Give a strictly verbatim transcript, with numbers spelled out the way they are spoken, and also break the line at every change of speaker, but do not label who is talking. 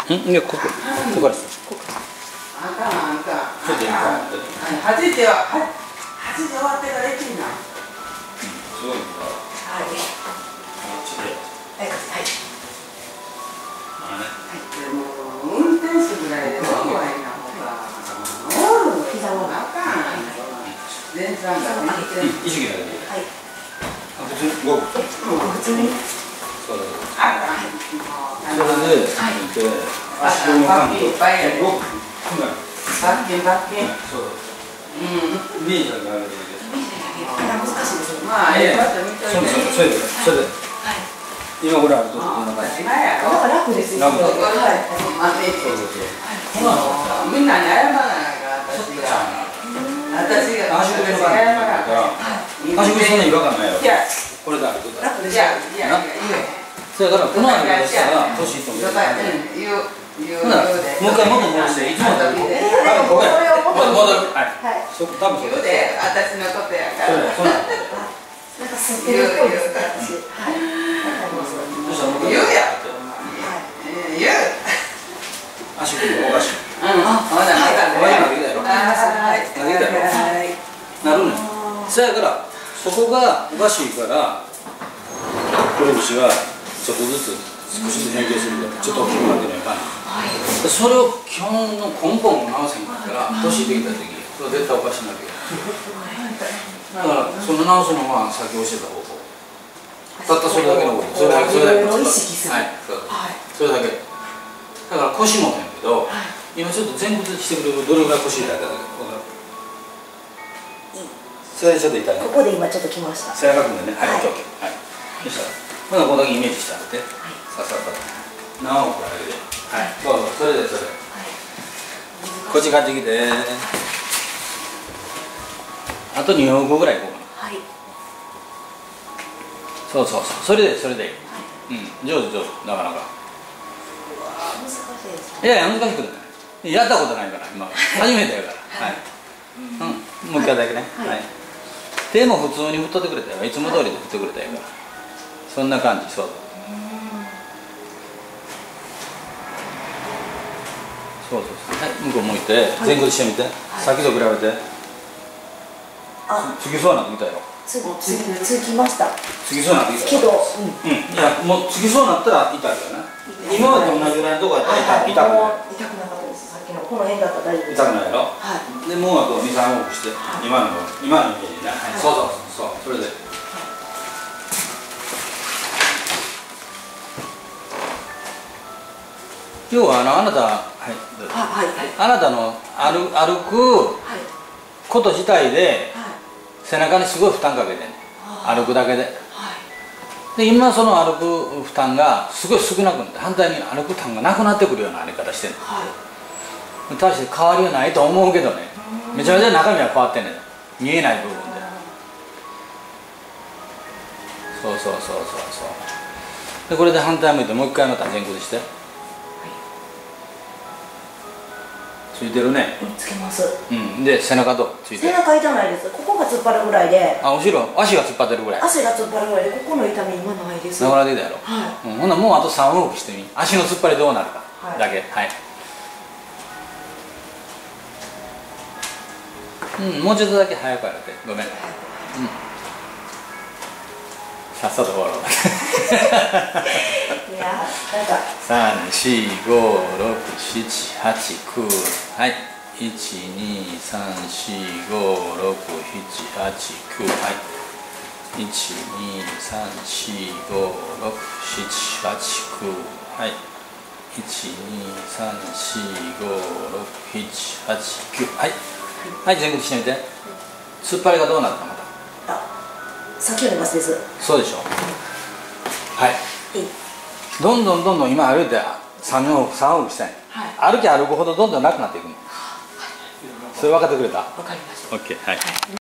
うんいやここここです。
あんたあんた
ちょっといいか。
はちじははちじ終わってから行ってみな。
すごい。
はい。はいはい。運転手ぐらいでどこがいいなほら。おる膝もあかん。全然が上げて。
意識だけで。はい。あ普通にご。
普通に。
そうだ。
あかん。
それで見て足の感じ。いっぱいやで。バッキンバッキン。そう。うん。イメージだけあるだけで。
難しいですよ。まあええ。
そうそうそれでそれで。今これあるとこんな感じ。
今やろ。楽ですよ。はい。そうそうそう。みんなに謝らないから私が。私が
足首の感じだから。足首そんなに違和感ないよ。これだ。
楽ですよ。いやいやいや。
それからこの間でしたら欲しいと思って。言う言う。もう一回元戻していつもだと。これを元に戻る。はい。そこ多分そうです。
私のことやから。
そうなんです。
なんか吸ってるっぽいですから。はい。言うや。言う。
足首がおかしい。
うん。あ、ほら、またね。
投げたやろ。
はい。
投げたやろ。なるね。そやからそこがおかしいからこれ牛はちょっとずつ少しずつ変形するからちょっと大きくなってないかん。それを基本の根本を直せんかったら年できた時それ絶対おかしいなわけよ。だからその直すのは先教えた方法。たったそれだけのこと。それだけそれだけ。はい。それだけ。だから腰もやけど、今ちょっと前屈してくれるどれぐらい腰痛いかだけ分かる。それでちょっと痛いね。
ここで今ちょっときました。
背中くんでね。はい。オッケーオッケー。はい。そしたら、まだここだけイメージしてあげて。さささ。何億だけで。はい。そうそう。それでそれ。こっち帰ってきて。あとに往復ぐらいいこうかな。はい。そうそうそう。それでそれでいい。うん。上手上手。なかなか。
難しいです
いやいや難しくない。やったことないから今初めてやから。はい。うん。もう一回だけね。はい。手も普通に振っとってくれたよ。いつも通りで振ってくれたよから。そんな感じ。そう。そうそうそう。はい。向こう向いて前屈してみて。さっきと比べて。つきそうなってきたよ。
つつきました。
つきそうなってきた。
けど。
うん。いやもうつきそうなったら痛いからな。今までと同じぐらいのとこやったら痛くない。痛くなかったです。さっきのこの辺だったら大丈夫です。痛くないやろ。はい。でもうあと二三往復して今の今のイメージね。そうそうそうそれで。要はあのあなたはいはいあなたの歩歩くこと自体で背中にすごい負担かけてね。歩くだけで。で今その歩く負担がすごい少なくなって反対に歩く負担がなくなってくるような歩き方してるの、はい、大して変わりはないと思うけどねめちゃめちゃ中身は変わってんねん見えない部分でそうそうそうそうそうでこれで反対向いてもう一回また前屈して、はい、ついてるね
つけます
うんで背中とついてる
背中痛ないですここが突っ張るぐらいで
あ後ろ足が突っ張ってるぐらい
足が突っ張るぐらいでここの痛み今ないです
なくなってきたやろはい、うん、ほんならもうあとさん往復してみ足の突っ張りどうなるか、はい、だけはいうんもうちょっとだけ早くやってごめんうんさっさと終わろういやなんかさん、よん、ご、ろく、しち、はち、きゅうはいいち、に、さん、よん、ご、ろく、なな、はち、きゅうはいいち、に、さん、よん、ご、ろく、なな、はち、きゅうはいいち、に、さん、よん、ご、ろく、なな、はち、きゅうはいはい前屈してみて突っ張りがどうなったまた
あさっきよりマシです
そうでしょはいどんどんどんどん今歩いてさん往復さん往復したい、はい、歩き歩くほどどんどんなくなっていくのそれ分かってくれた？分かりました。オッケーはい。